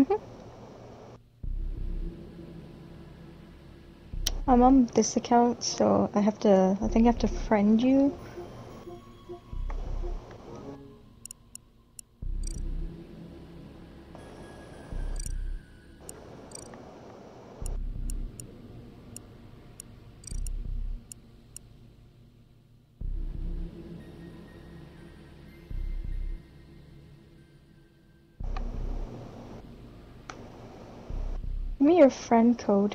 Mhm. I'm on this account, so I think I have to friend you. Give me your friend code.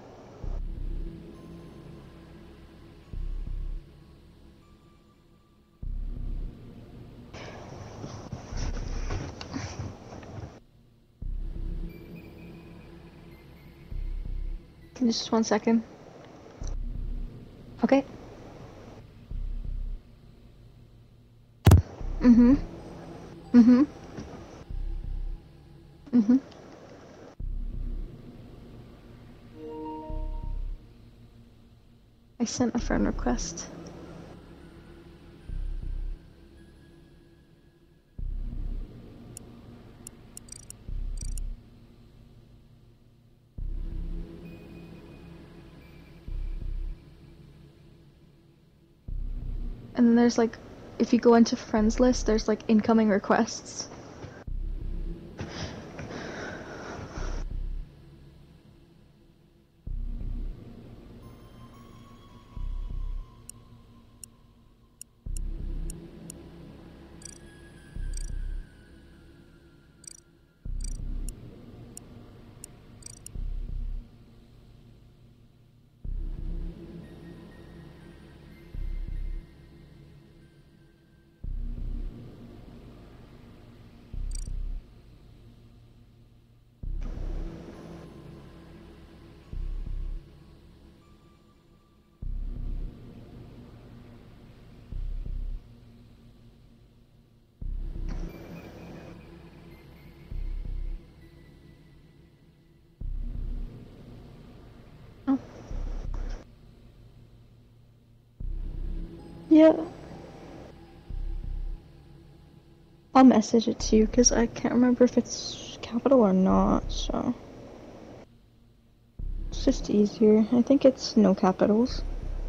Just 1 second. Okay. Mm-hmm. Mm-hmm. Mm-hmm. I sent a friend request. And then there's like, if you go into friends list, there's like incoming requests. Oh. Yeah. I'll message it to you because I can't remember if it's capital or not, so. It's just easier. I think it's no capitals.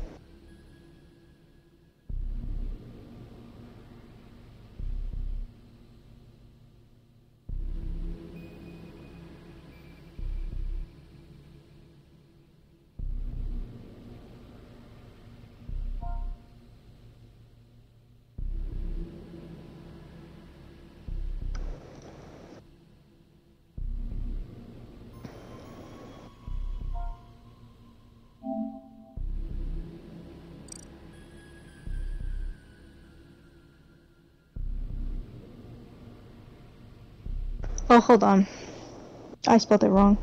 Oh, hold on. I spelled it wrong.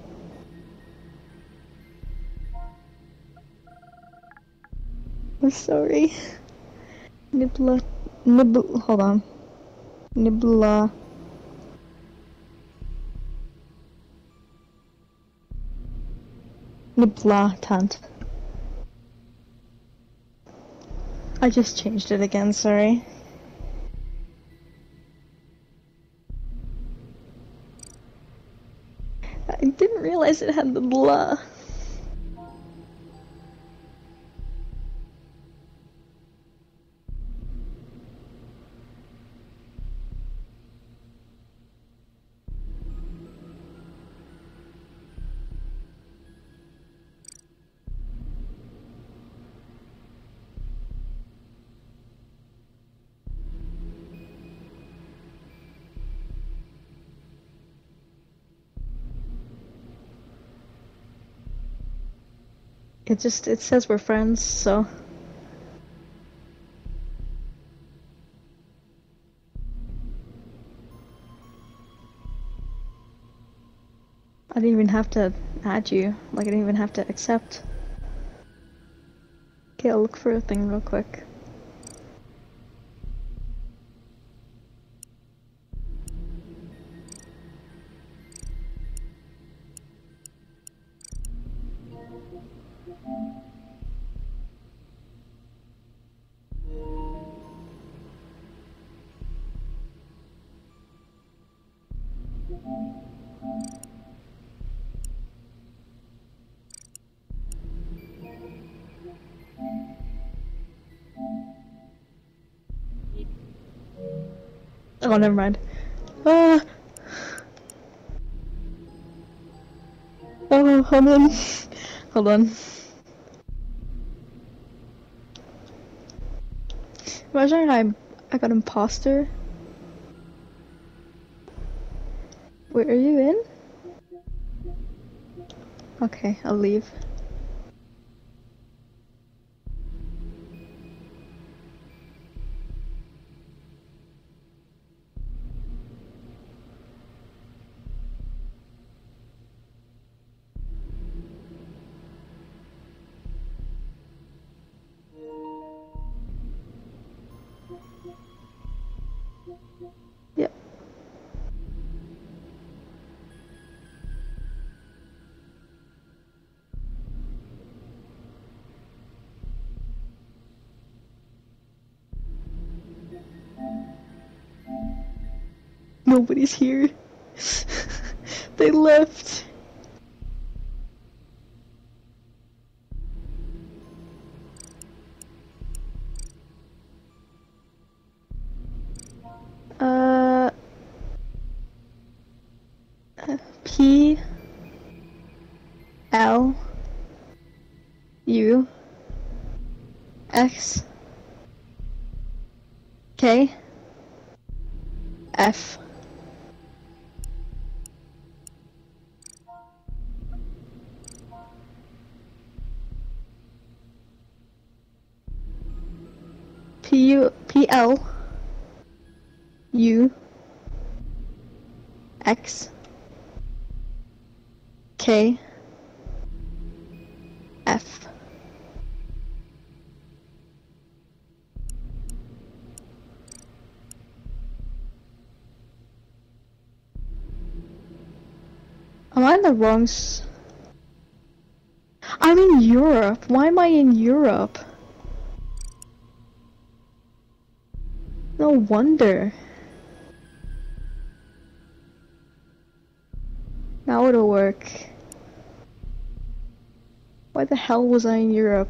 I'm sorry. Nibla. Hold on. Nibla. Niblatant. I just changed it again, sorry. I didn't realize it had the blah. It says we're friends, so. I didn't even have to add you. Like, I didn't even have to accept. Okay, I'll look for a thing real quick. Oh, never mind. Ah. Oh, hold on. Hold on. Imagine I got imposter. Wait, are you in? Okay, I'll leave. Yep. Nobody's here. They left. Uh, P L U X K F. P L U X K F. Am I in the wrong I'm in Europe. Why am I in Europe? No wonder. Now it'll work. Why the hell was I in Europe?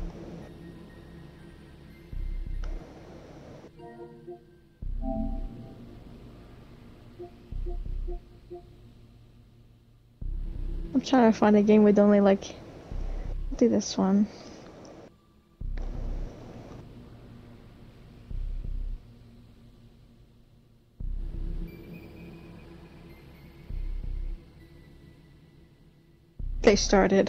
I'm trying to find a game with only like... I'll do this one. They started.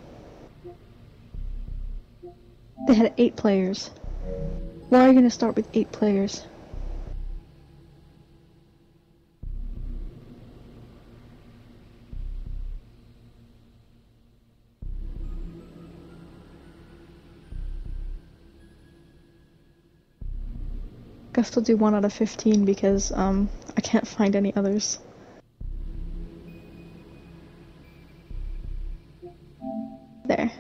They had 8 players. Why are you gonna start with 8 players? Guess I'll do 1 out of 15 because I can't find any others. There.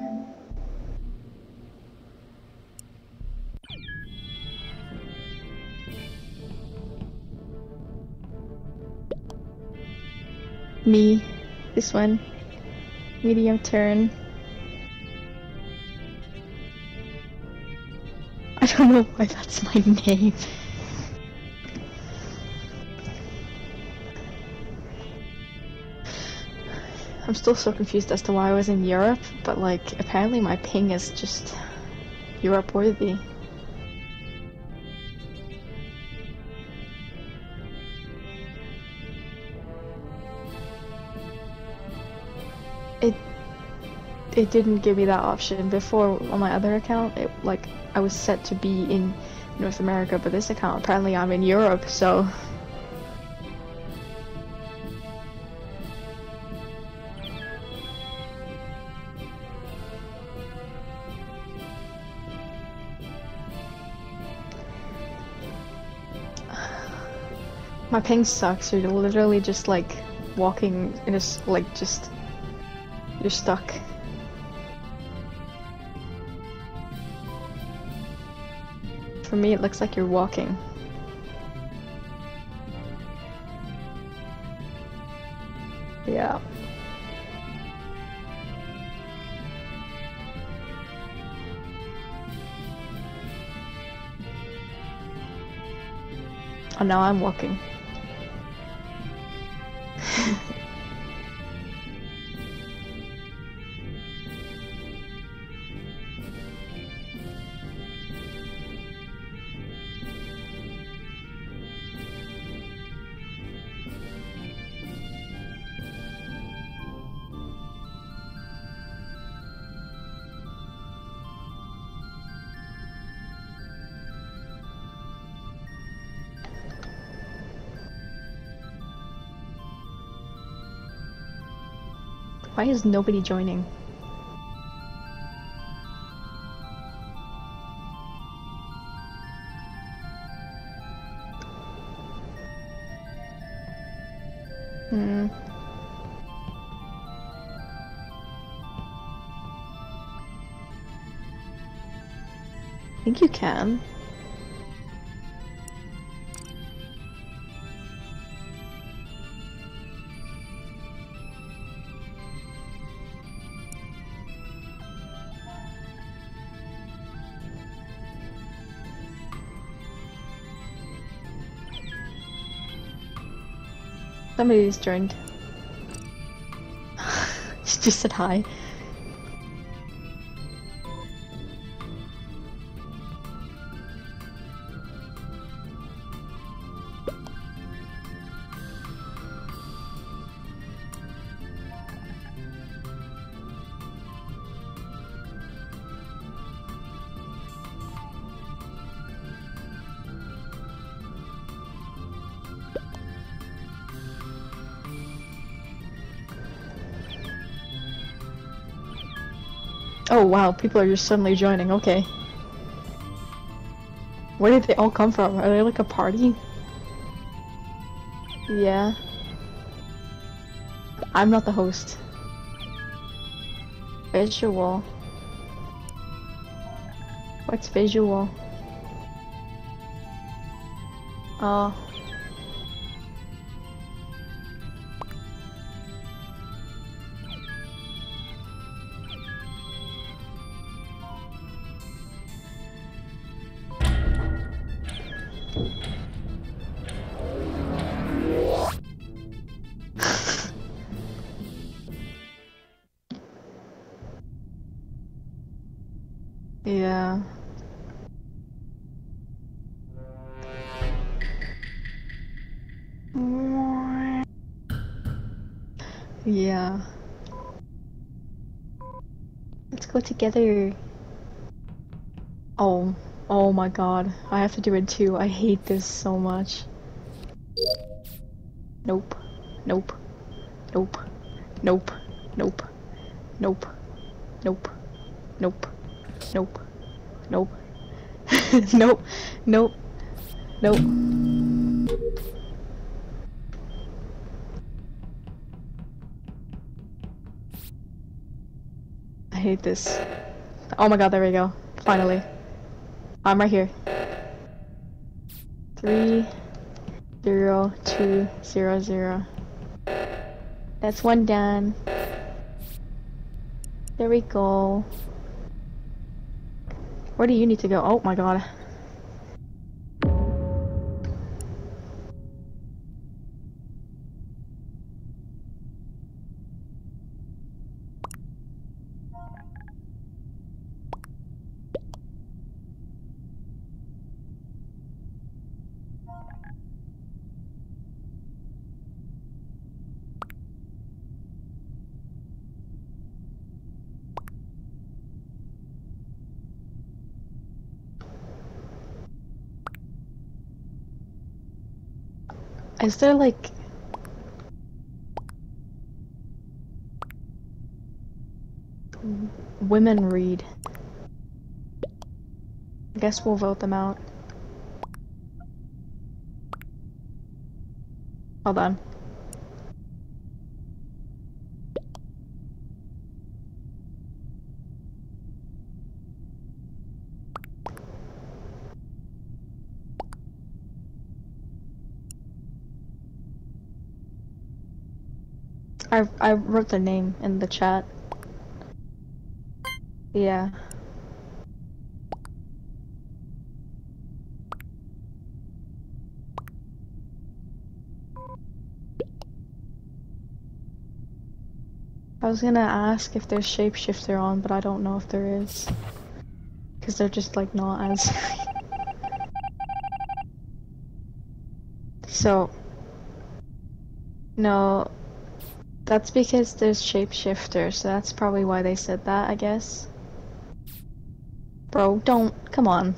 Me. This one. Medium turn. I don't know why that's my name. I'm still so confused as to why I was in Europe, but like, apparently my ping is just Europe worthy. It didn't give me that option before on my other account. Like, I was set to be in North America, but this account apparently I'm in Europe, so my ping sucks. You're literally just like walking in a like just you're stuck. For me, it looks like you're walking. Yeah. Oh, now I'm walking. Why is nobody joining? Hmm. I think you can. Somebody's joined. She just said hi. Oh wow, people are just suddenly joining, okay. Where did they all come from? Are they like a party? Yeah. I'm not the host. Visual. What's visual? Oh. Yeah. Yeah. Let's go together. Oh. Oh my god. I have to do it too. I hate this so much. Nope. Nope. Nope. Nope. Nope. Nope. Nope. Nope. Nope. Nope. Nope. Nope. Nope. I hate this. Oh my god, there we go. Finally. I'm right here. 30200. That's one done. There we go. Where do you need to go? Oh my god. Is there like... women read? I guess we'll vote them out. Hold on. I wrote the name in the chat. Yeah. was gonna ask if there's shapeshifter on, but I don't know if there is. Because they're just like not as... So... No... That's because there's shapeshifter, so that's probably why they said that, I guess. Bro, don't... Come on.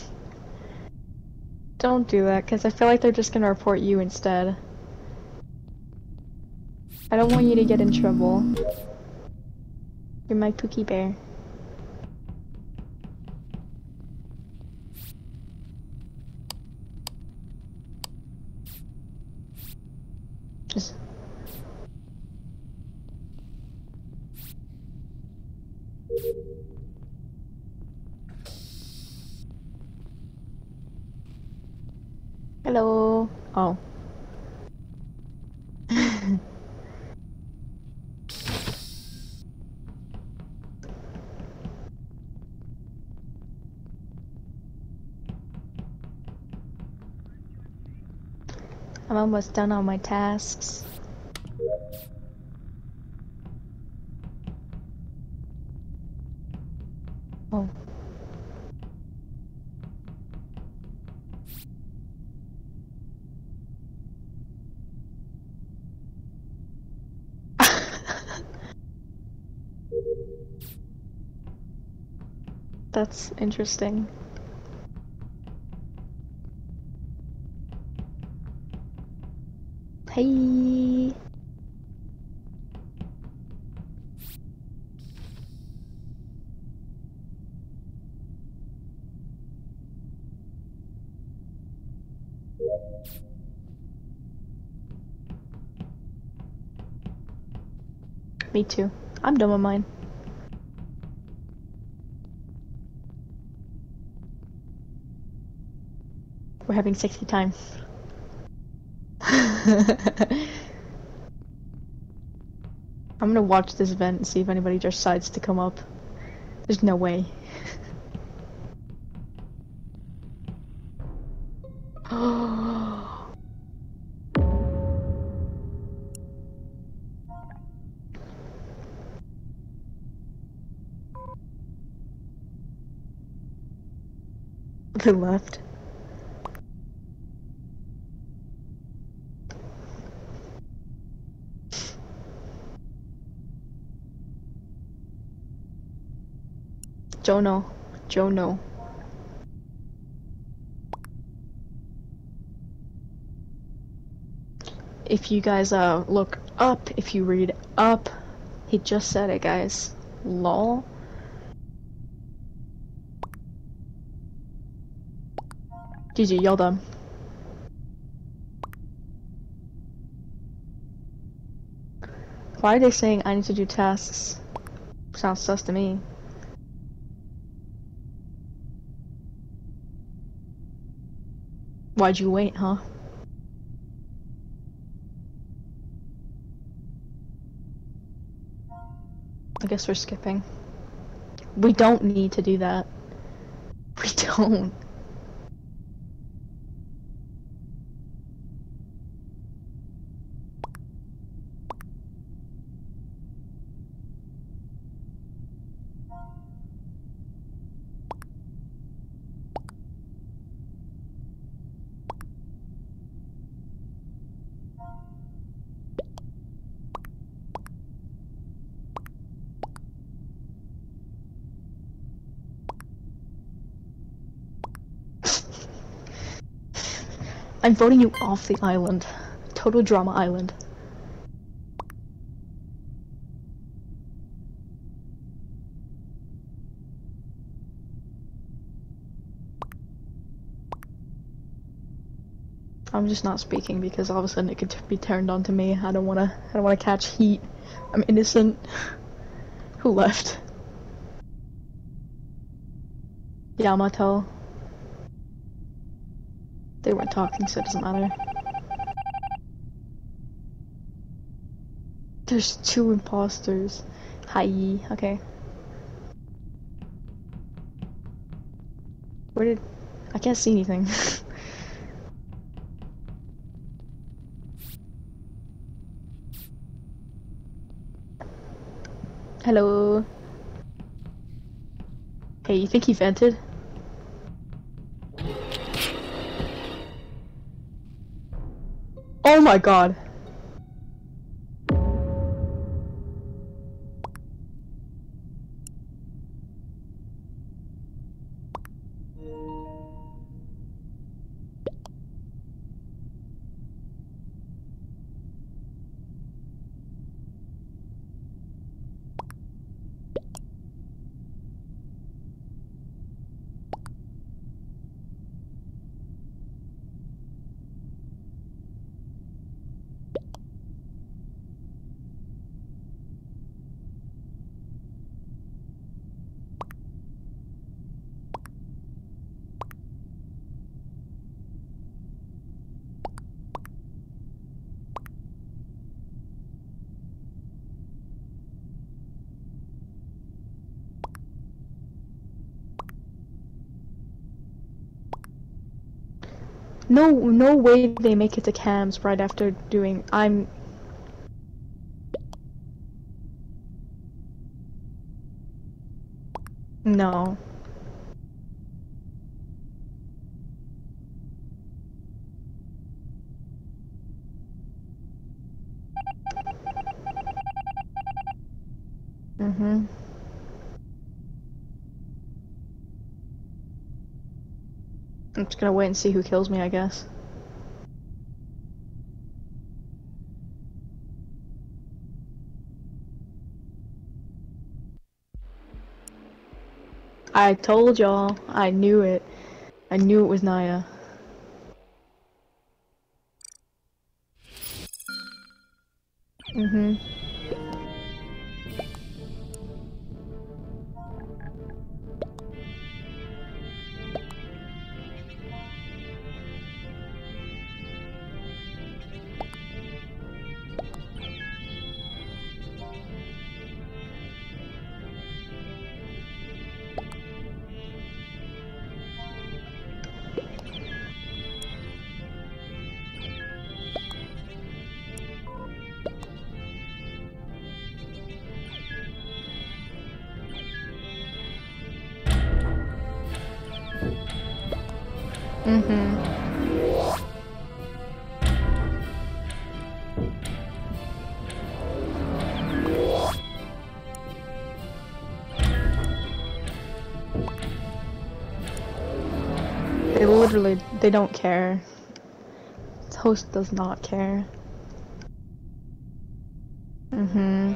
Don't do that, because I feel like they're just gonna report you instead. I don't want you to get in trouble. You're my Pookie Bear. Just... Hello. Oh. I'm almost done on my tasks. Oh. That's interesting. Hey. Me too. I'm done with mine. We're having 60 time. I'm gonna watch this event and see if anybody decides to come up. There's no way. They left. Jono. Jono. If you guys look up, if you read up, he just said it, guys. Lol. GG, y'all done. Why are they saying I need to do tasks? Sounds sus to me. Why'd you wait, huh? I guess we're skipping. We don't need to do that. We don't. I'm voting you off the island. Total drama island. I'm just not speaking because all of a sudden it could be turned on to me. I don't wanna catch heat. I'm innocent. Who left? Yamato. They weren't talking, so it doesn't matter. There's 2 imposters. Hi. Okay. Where did... I can't see anything. Hello. Hey, you think he vented? Oh my god. No way they make it to cams right after doing. No. Mm-hmm. I'm just gonna wait and see who kills me, I guess. I told y'all. I knew it. I knew it was Naya. Mm-hmm. Mm-hmm. They don't care. This host does not care. Mm-hmm.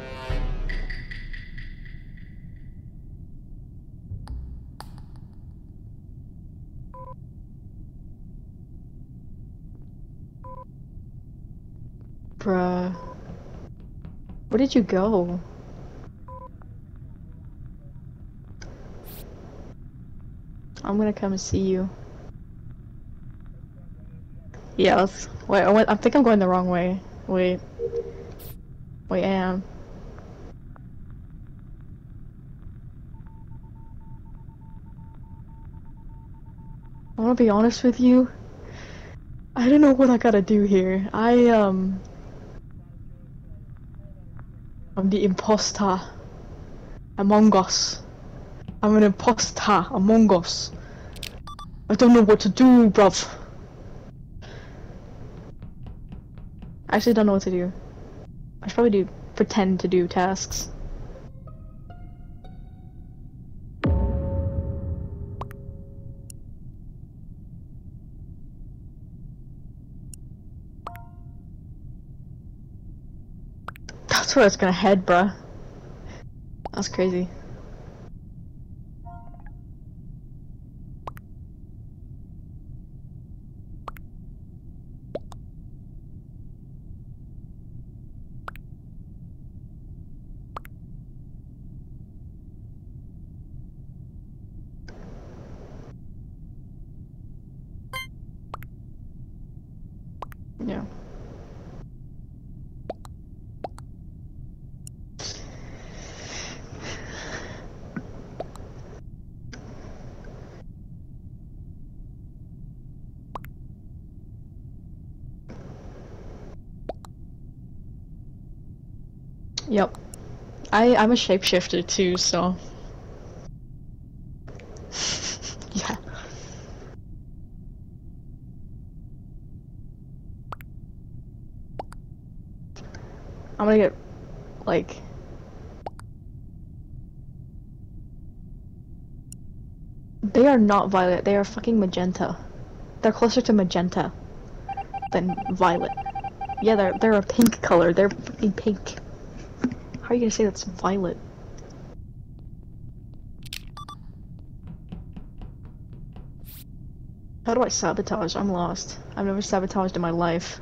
Bruh. Where did you go? I'm gonna come and see you. Yeah, let's. Wait, I think I'm going the wrong way. Wait. Wait, I am. I wanna be honest with you. I don't know what I gotta do here. I'm the imposter. Among Us. I'm an imposter among us. I don't know what to do, bruv. I actually don't know what to do. I should probably pretend to do tasks. That's where it's gonna head, bruh. That's crazy. Yeah. Yep. I'm a shapeshifter too, so yeah. I'm gonna get like they are not violet, they are fucking magenta. They're closer to magenta than violet. Yeah, they're a pink color. They're fucking pink. How are you gonna say that's violet? How do I sabotage? I'm lost. I've never sabotaged in my life.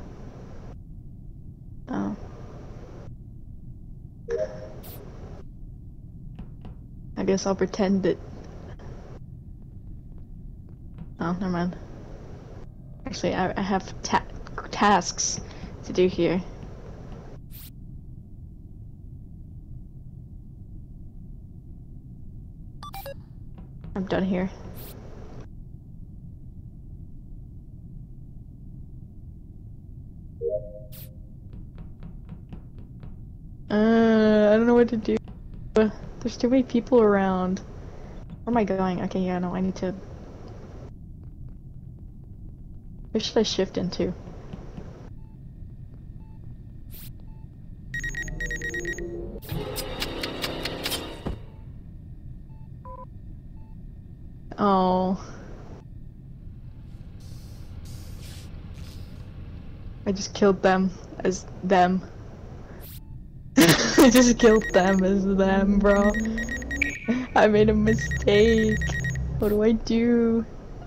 Oh. I guess I'll pretend that. Oh, never mind. Actually, I have tasks to do here. I'm done here. I don't know what to do. There's too many people around. Where am I going? Okay, yeah, no, I need to... Where should I shift into? Oh. I just killed them as them. I just killed them as them, bro. I made a mistake. What do I do?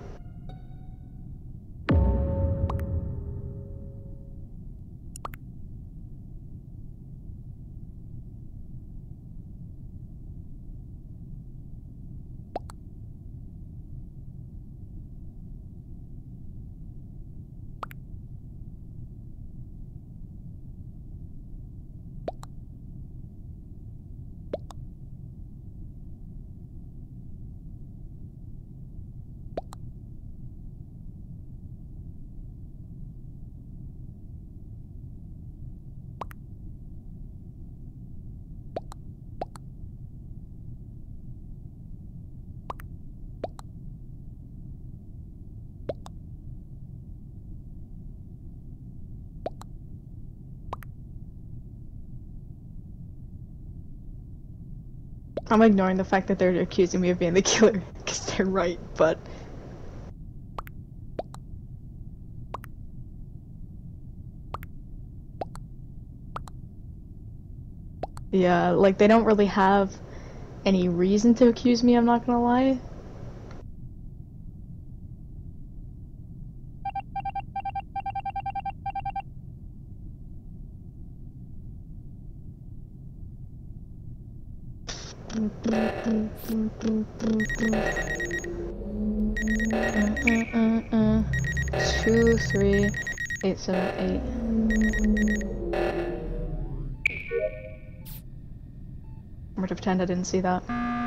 I'm ignoring the fact that they're accusing me of being the killer, because they're right, but... Yeah, like, they don't really have any reason to accuse me, I'm not gonna lie. Two, 3, 8, 7, 8. I'm gonna pretend I didn't see that.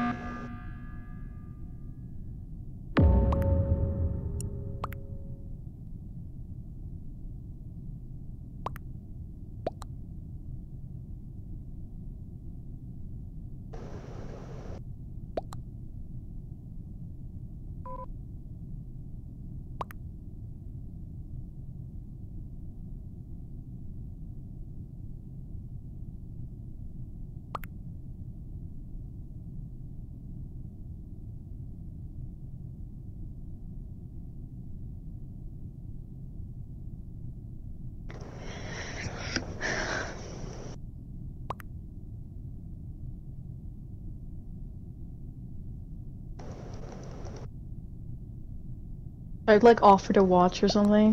I'd like offer to watch or something.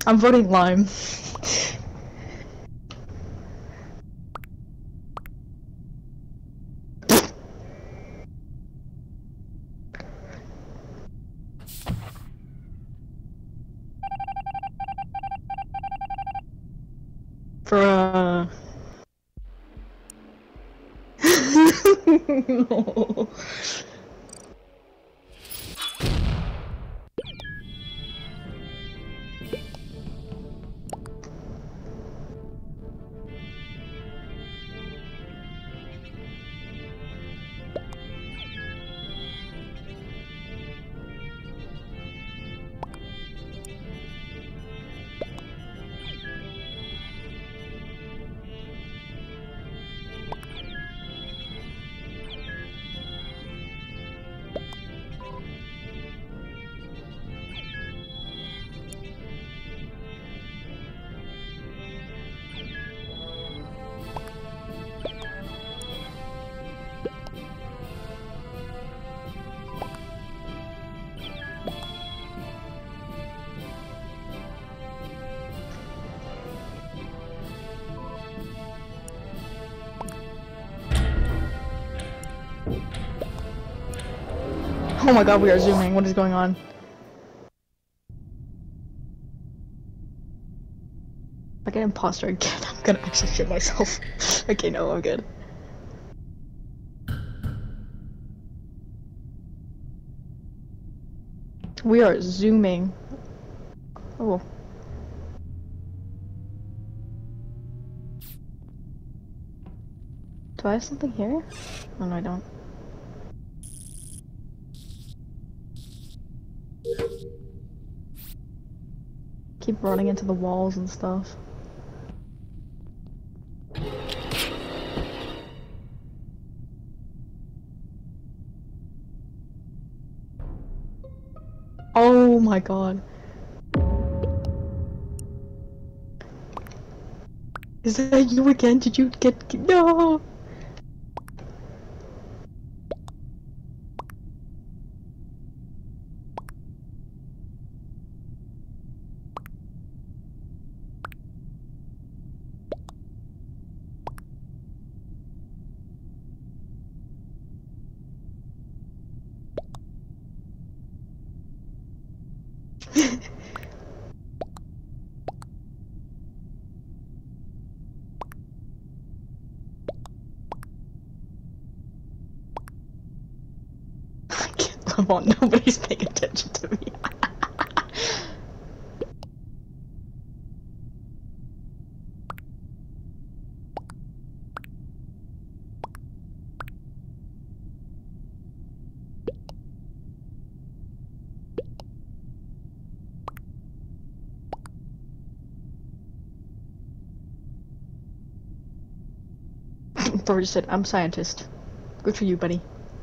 I'm voting lime. For no. Oh my god, we are zooming. What is going on? If I get imposter again, I'm gonna actually shit myself. Okay, no, I'm good. We are zooming. Oh. Do I have something here? Oh no, I don't. Keep running into the walls and stuff. Oh my god. Is that you again? Did you get- No! I can't live on. Nobody's paying attention to me. Thor just said, I'm scientist. Good for you, buddy.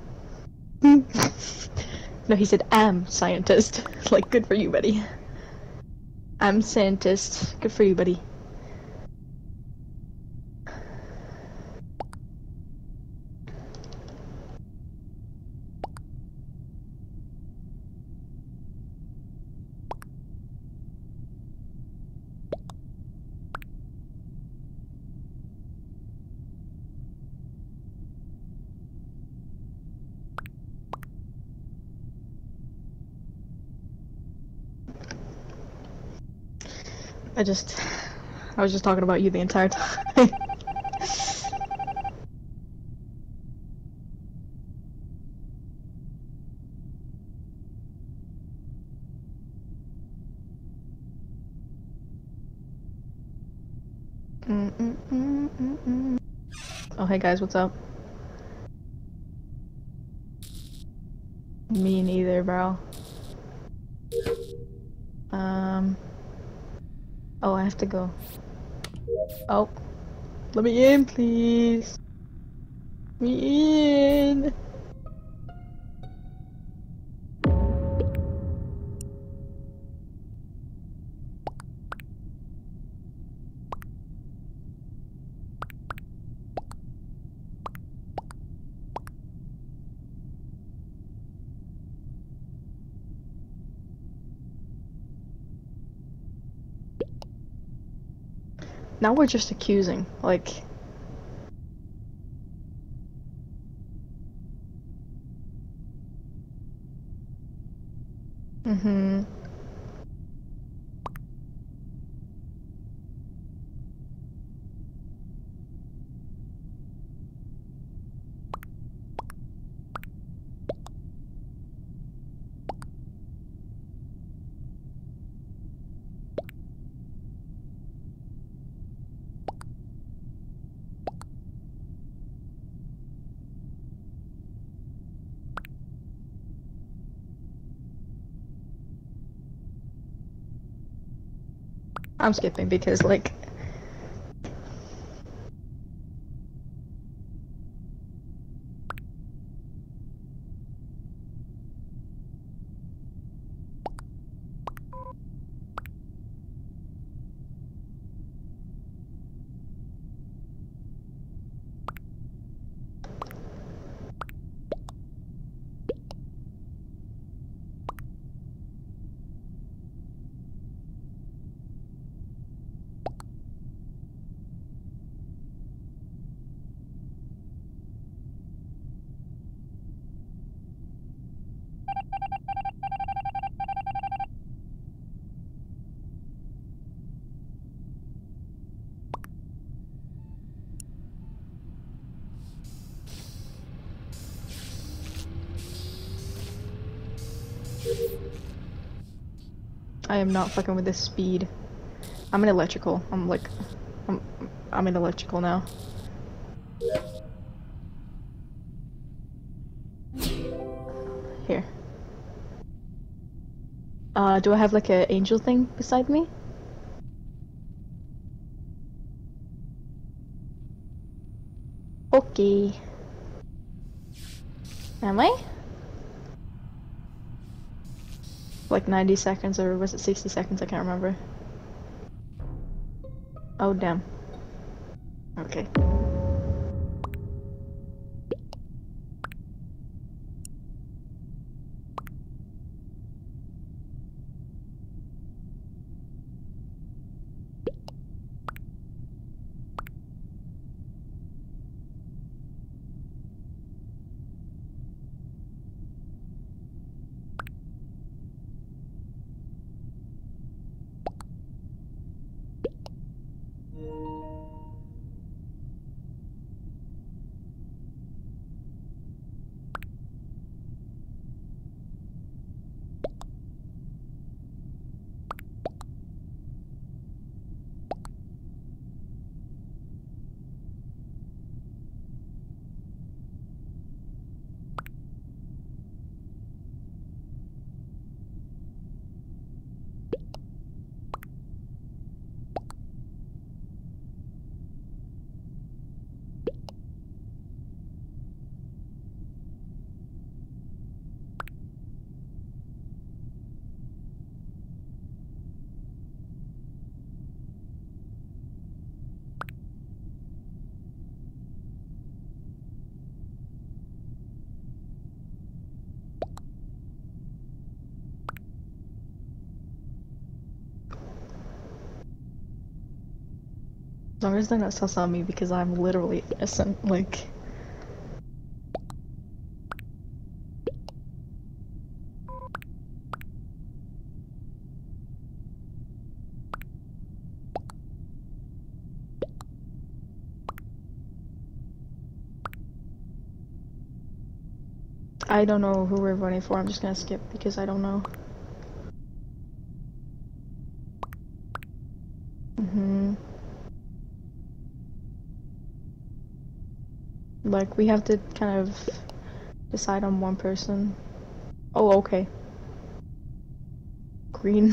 No, he said, am scientist. Like, good for you, buddy. I'm scientist. Good for you, buddy. I was just talking about you the entire time. Oh, hey guys, what's up? Me neither, bro. Oh, I have to go. Oh. Let me in, please. Let me in. Now we're just accusing, like... Mm-hmm. I'm skipping because, like... I am not fucking with this speed. I'm in electrical. I'm in electrical now. Here. Do I have like a angel thing beside me? Okay. Am I? Like 90 seconds or was it 60 seconds? I can't remember. Oh damn. Okay. As long as they're not sus on me because I'm literally innocent, like... I don't know who we're voting for, I'm just gonna skip because I don't know. Mm-hmm. Like, we have to kind of decide on one person. Oh, okay. Green.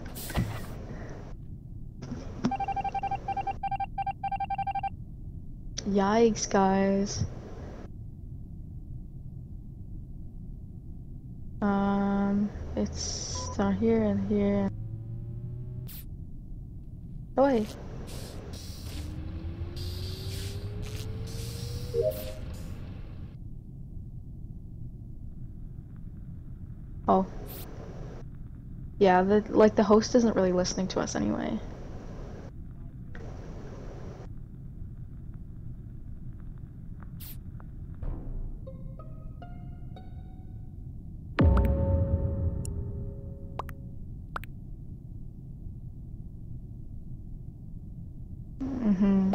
Yikes, guys. It's down here and here. Oh, wait. Oh. Yeah, the host isn't really listening to us anyway. Mm-hmm.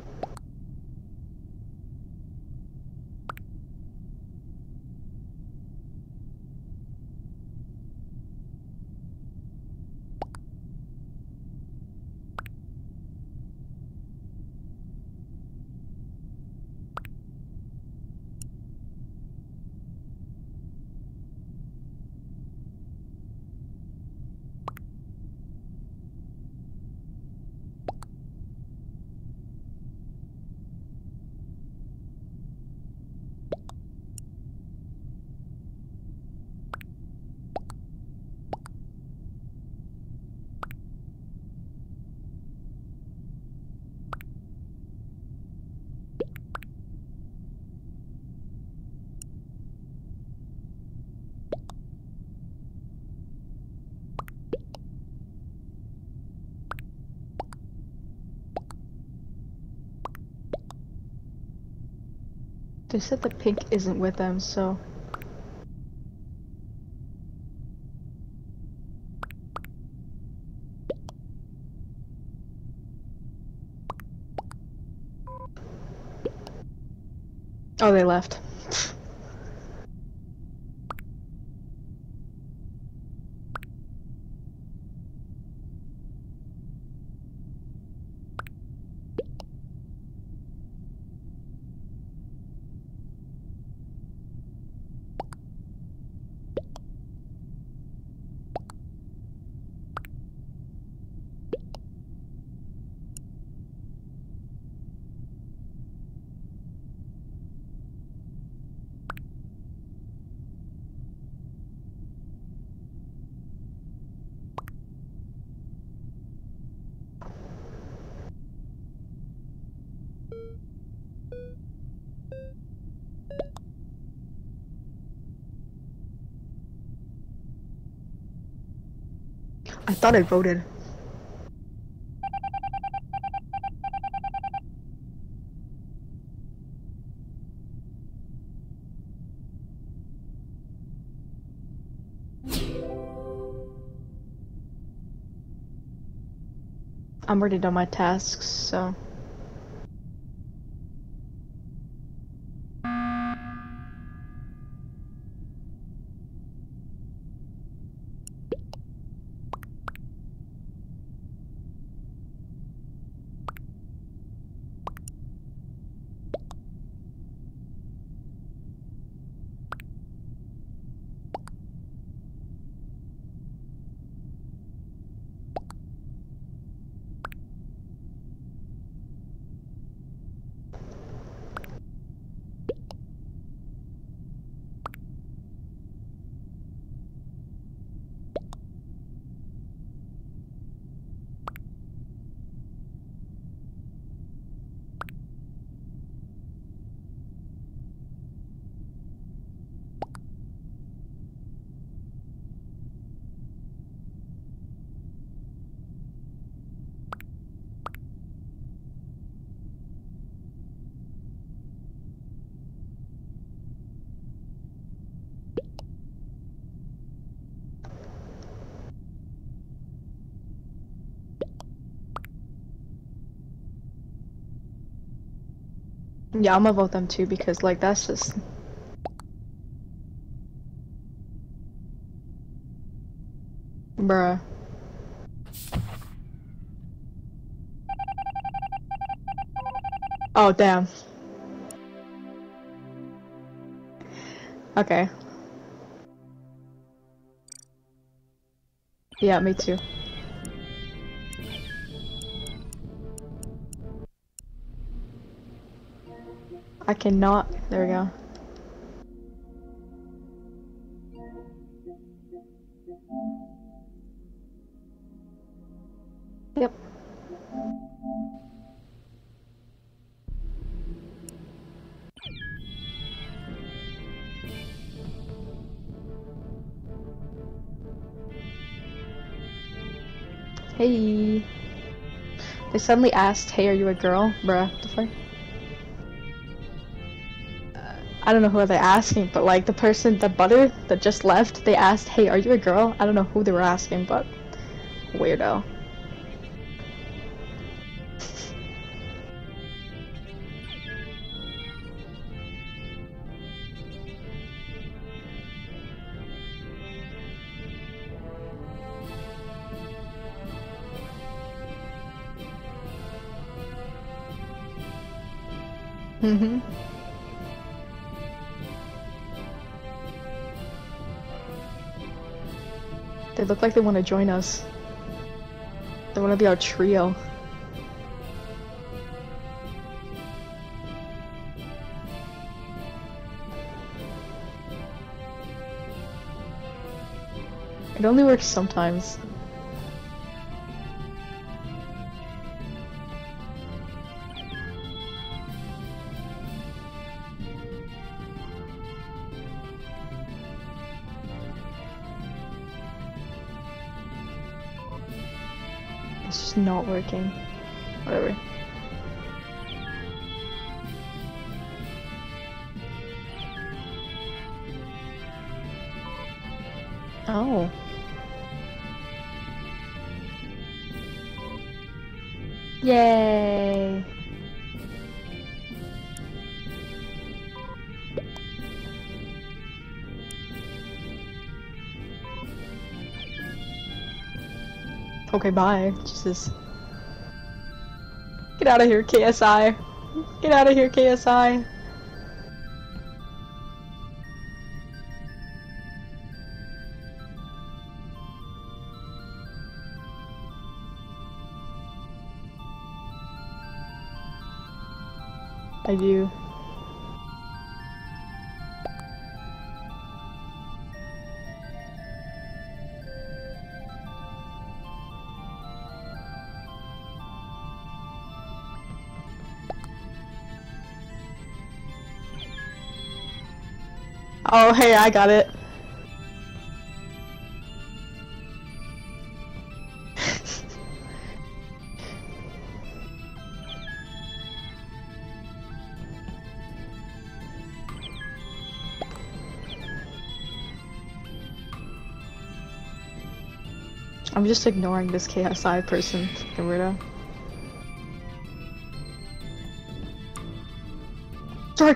They said the pink isn't with them, so... Oh, they left. I thought I voted. I'm already done my tasks, so... Yeah, I'm gonna vote them too, because, like, that's just... Bruh. Oh, damn. Okay. Yeah, me too. I cannot... There we go. Yep. Hey. They suddenly asked, hey, are you a girl? Bruh, the fuck? I don't know who they're asking, but like the person, the butter that just left, they asked, hey, are you a girl? I don't know who they were asking, but weirdo. Mm-hmm. They look like they want to join us. They want to be our trio. It only works sometimes. It's just not working. Whatever. Oh. Yay! Okay, bye. Jesus. Get out of here, KSI. Get out of here, KSI. I do. Oh, hey, I got it. I'm just ignoring this KSI person, fucking weirdo. Sorry!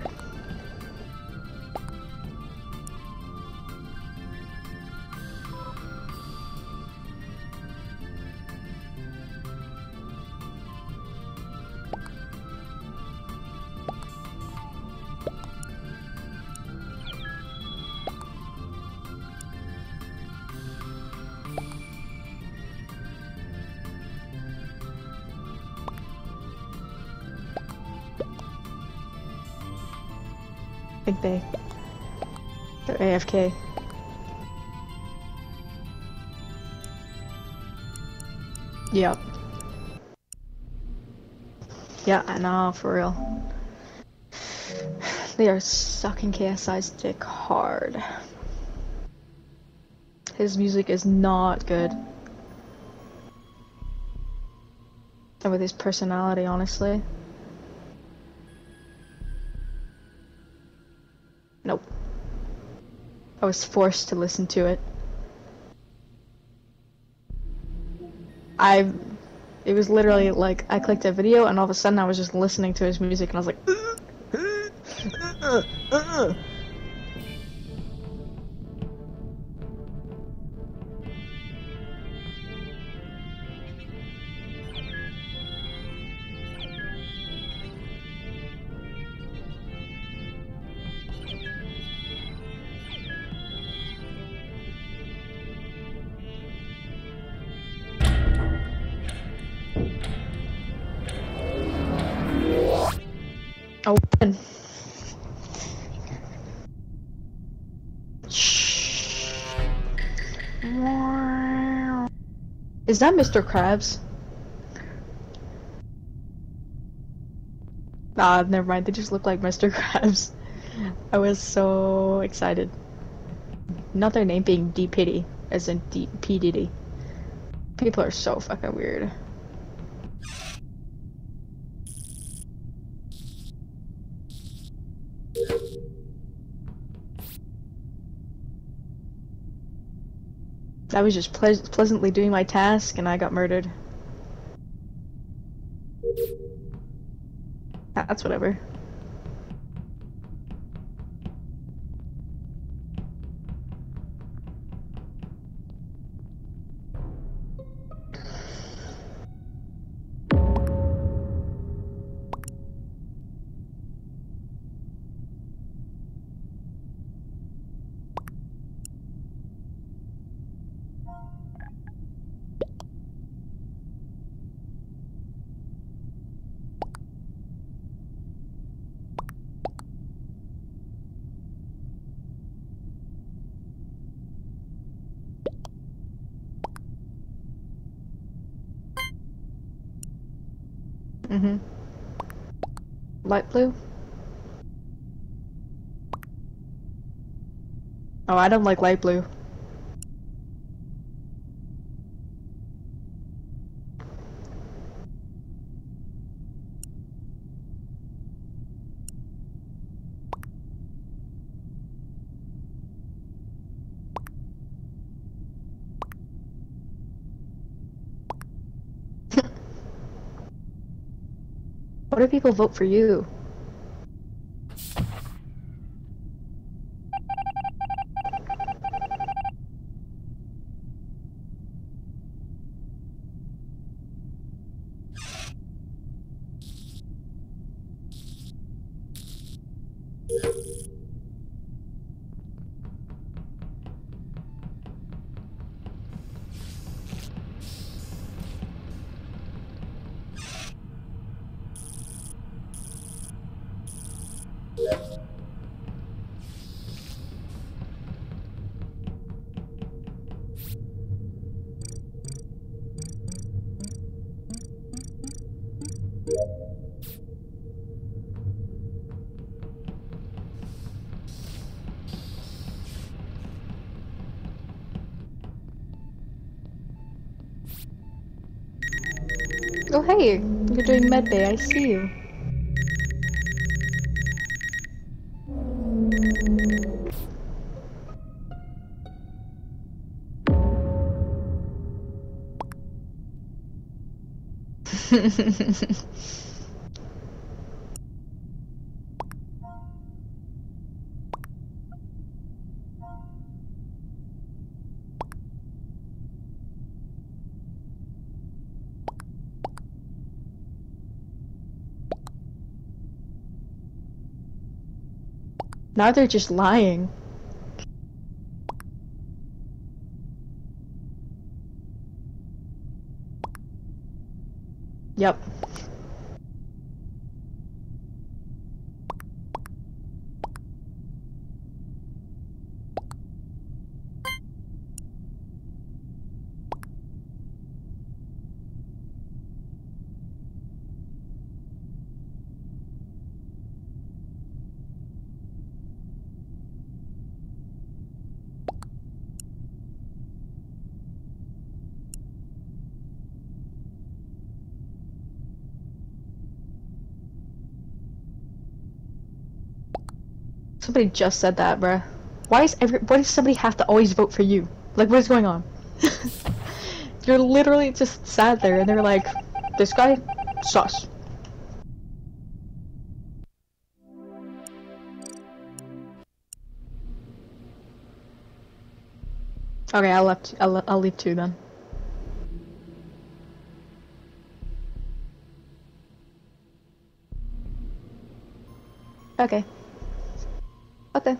I think they're AFK. Yep. Yeah, I know, for real. They are sucking KSI's dick hard. His music is not good. And with his personality, honestly. Nope. I was forced to listen to it. It was literally like, I clicked a video and all of a sudden I was just listening to his music and I was like, open. Is that Mr. Krabs? Nah, never mind. They just look like Mr. Krabs. I was so excited. Not their name being D Pity, as in P Diddy. People are so fucking weird. I was just pleasantly doing my task and I got murdered. That's whatever. Mm-hmm. Light blue? Oh, I don't like light blue. What do people vote for you? Oh hey, you're doing med bay, I see you. Now they're just lying. Yep. Somebody just said that, bruh. Why does somebody have to always vote for you? Like, what is going on? You're literally just sat there and they're like, this guy, sus. Okay, I'll leave too then. Okay. Okay.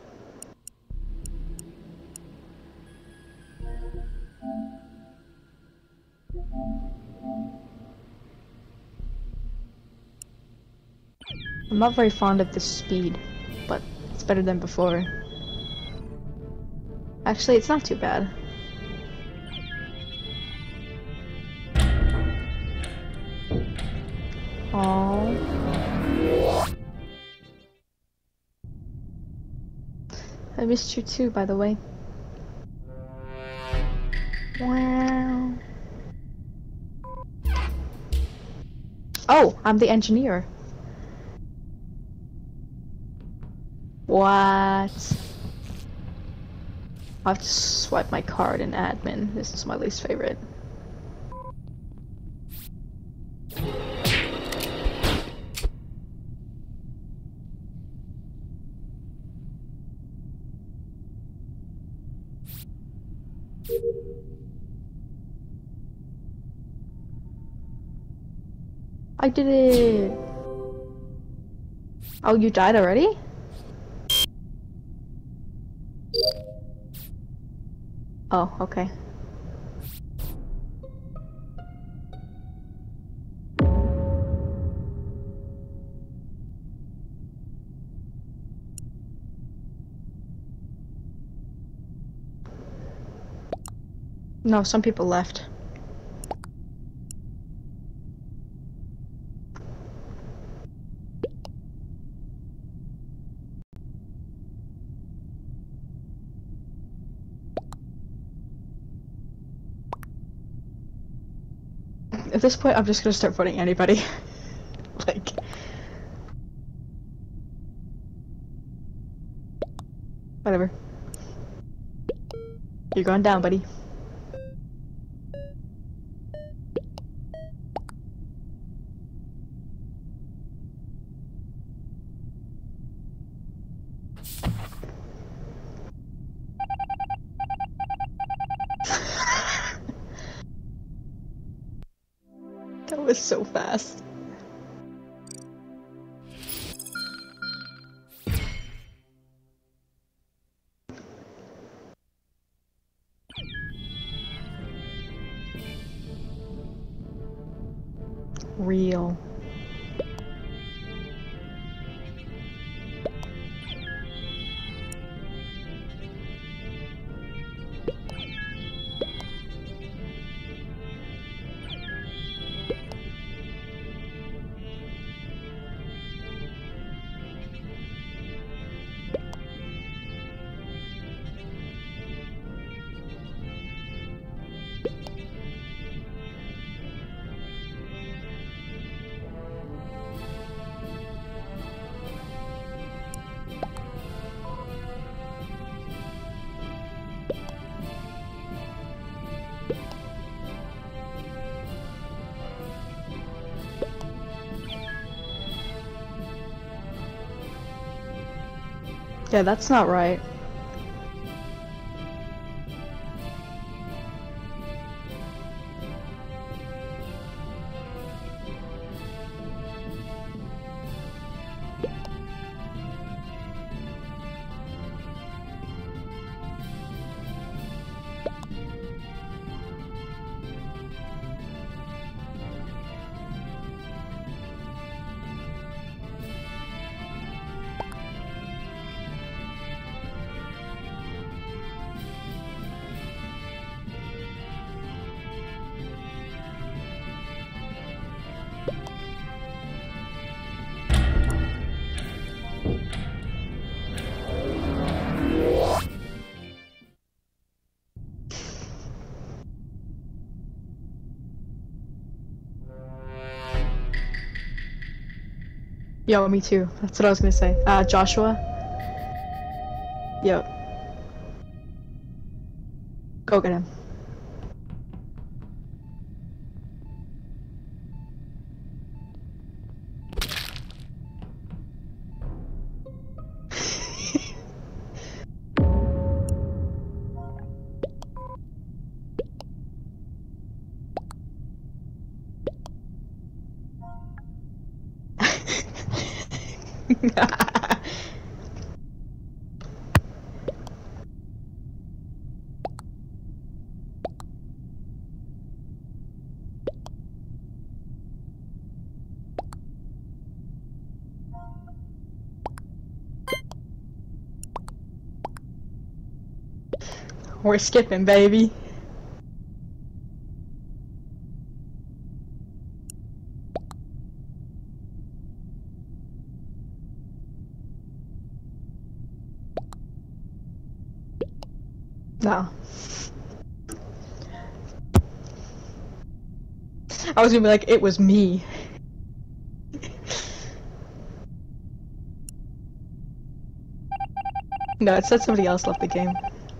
I'm not very fond of the speed, but it's better than before. Actually, it's not too bad. Aww. I missed you too, by the way. Wow. Oh, I'm the engineer. What? I have to swipe my card in admin. This is my least favorite. I did it! Oh, you died already? Oh, okay. No, some people left. At this point, I'm just gonna start voting anybody. Like... Whatever. You're going down, buddy. That was so fast. Real. Yeah, that's not right. Yo, me too. That's what I was gonna say. Joshua? Yo. Go get him. We're skipping, baby. No. I was gonna be like, it was me. No, it said somebody else left the game.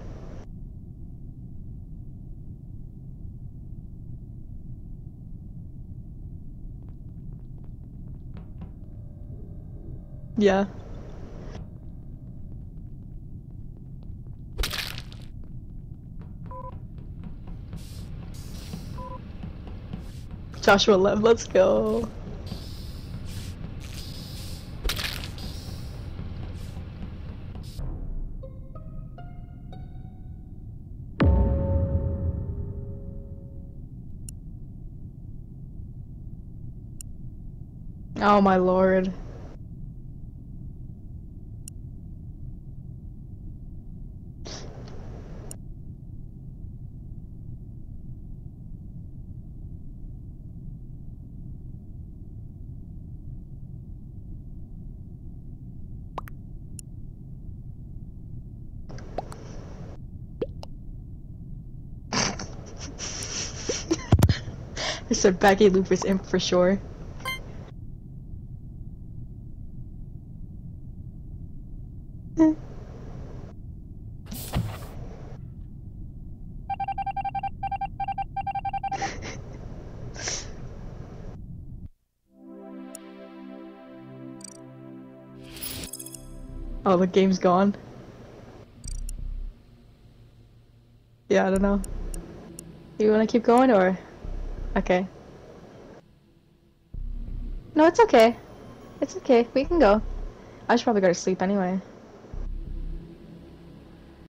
Yeah. Joshua left, let's go. Oh my lord. said baggy loopers imp for sure. Oh, the game's gone. Yeah, I don't know. You wanna keep going or? Okay. No, it's okay. It's okay. We can go. I should probably go to sleep anyway.